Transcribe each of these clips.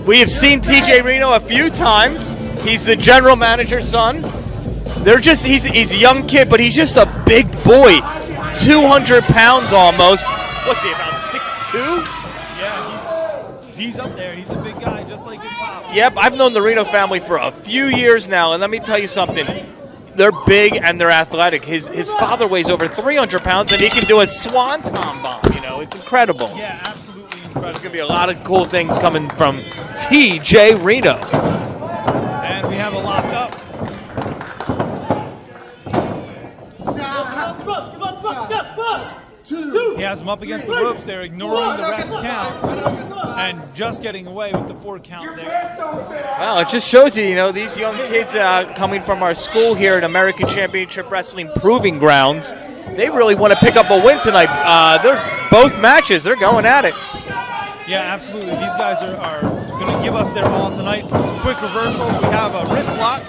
We have seen TJ Reno a few times. He's the general manager's son. He's a young kid, but he's just a big boy. 200 pounds almost. What's he, about 6'2"? Yeah, he's up there. He's a big guy, just like his pops. Yep, I've known the Reno family for a few years now, and let me tell you something. They're big and they're athletic. His father weighs over 300 pounds, and he can do a swanton bomb. You know, it's incredible. Yeah, absolutely incredible. There's going to be a lot of cool things coming from TJ Reno. And we have a lock up. He has him up against the ropes there, ignoring the ref's count, and just getting away with the 4 count there. Well, it just shows you, these young kids coming from our school here at American Championship Wrestling Proving Grounds, they really want to pick up a win tonight. They're both matches, they're going at it. Yeah, absolutely. These guys are going to give us their all tonight. Quick reversal. We have a wrist lock.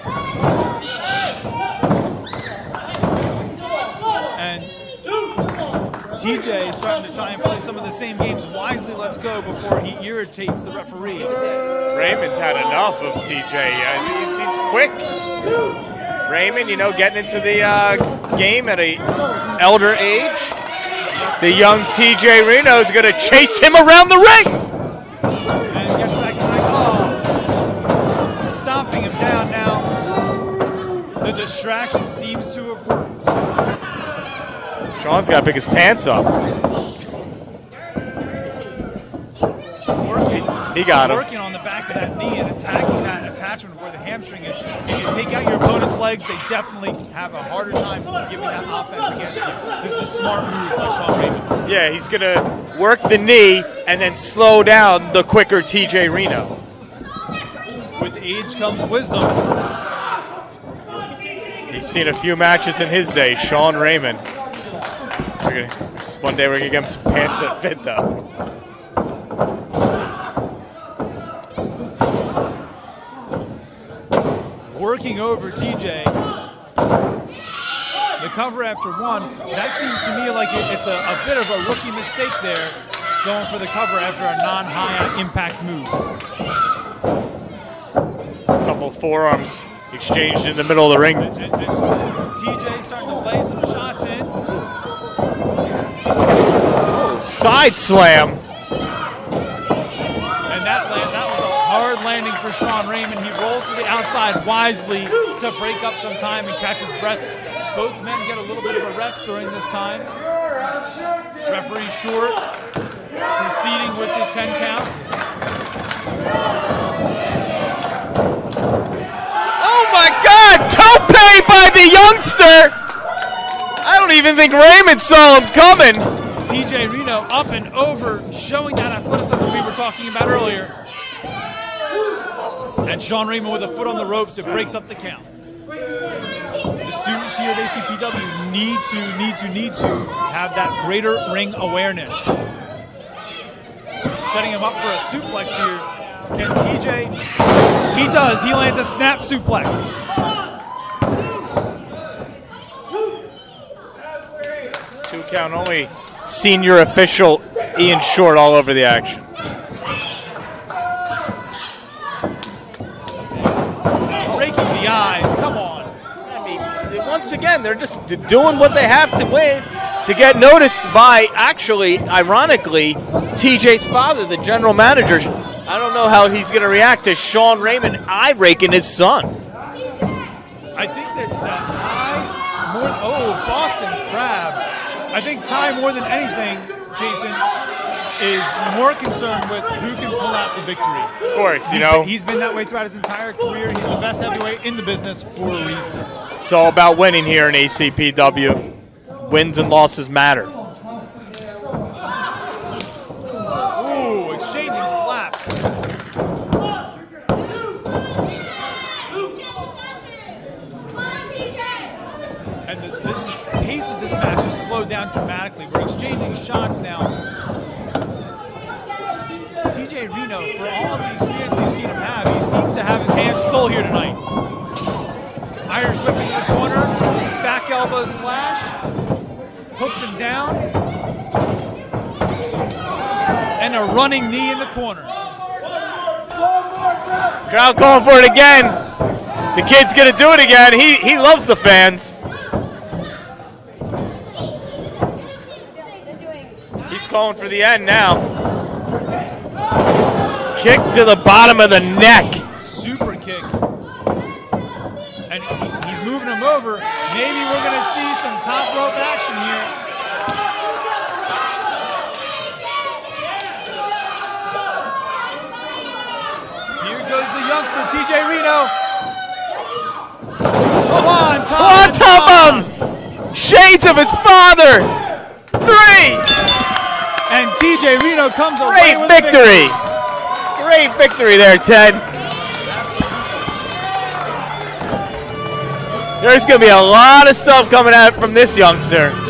And TJ is starting to try and play some of the same games wisely. Let's go before he irritates the referee. Raymond's had enough of TJ. He's quick. Raymond, getting into the game at an elder age. The young TJ Reno is going to chase him around the ring. And gets back to stomping him down now. The distraction seems to have worked. Sean's got to pick his pants up. He got him. Working on the back of that knee and attacking that attachment where the hamstring is. If you take out your opponent's legs, they definitely have a harder time giving that offense against you. This is a smart move by Sean Raymond. Yeah, he's going to work the knee and then slow down the quicker TJ Reno. With age comes wisdom. He's seen a few matches in his day, Sean Raymond. One day we're going to get him some pants that fit, though. Working over TJ. The cover after 1. That seems to me like it's a bit of a rookie mistake there, going for the cover after a non-high impact move. Couple forearms exchanged in the middle of the ring. And TJ starting to lay some shots in. Oh, side slam. And that was a hard landing for Sean Raymond. He rolls to the outside wisely to break up some time and catch his breath. Both men get a little bit of a rest during this time. Referee Short proceeding with his 10 count. Oh my God! Tope by the youngster! I don't even think Raymond saw him coming. TJ Reno up and over, showing that athleticism we were talking about earlier. And Sean Raymond with a foot on the ropes, it breaks up the count. The students here at ACPW need to have that greater ring awareness. Setting him up for a suplex here. Can TJ? He does. He lands a snap suplex. Two count only. Senior official Ian Short all over the action. Breaking the eyes. Come on. I mean, once again, they're just doing what they have to win to get noticed by, actually, ironically, TJ's father, the general manager. I don't know how he's going to react to Sean Raymond eye-raking his son. I think that Boston Crab. I think Ty, more than anything, Jason, is more concerned with who can pull out the victory. Of course, he's been that way throughout his entire career. He's the best heavyweight in the business for a reason. It's all about winning here in ACPW. Wins and losses matter. Ooh, exchanging slaps. And this pace of this match is slowed down dramatically. We're exchanging shots now. TJ Reno, for all of the experience we've seen him have, he seems to have his hands full here tonight. Irish whip in the corner, back elbow splash, hooks him down, and a running knee in the corner. Crowd calling for it again. The kid's gonna do it again. He loves the fans. He's calling for the end now. Kick to the bottom of the neck. Super kick. And he's moving him over. Maybe we're gonna see some top rope action here. Here goes the youngster, TJ Reno. Swan top bomb! Shades of his father! 3! And TJ Reno comes away with victory! Great victory there, Ted. There's going to be a lot of stuff coming out from this youngster.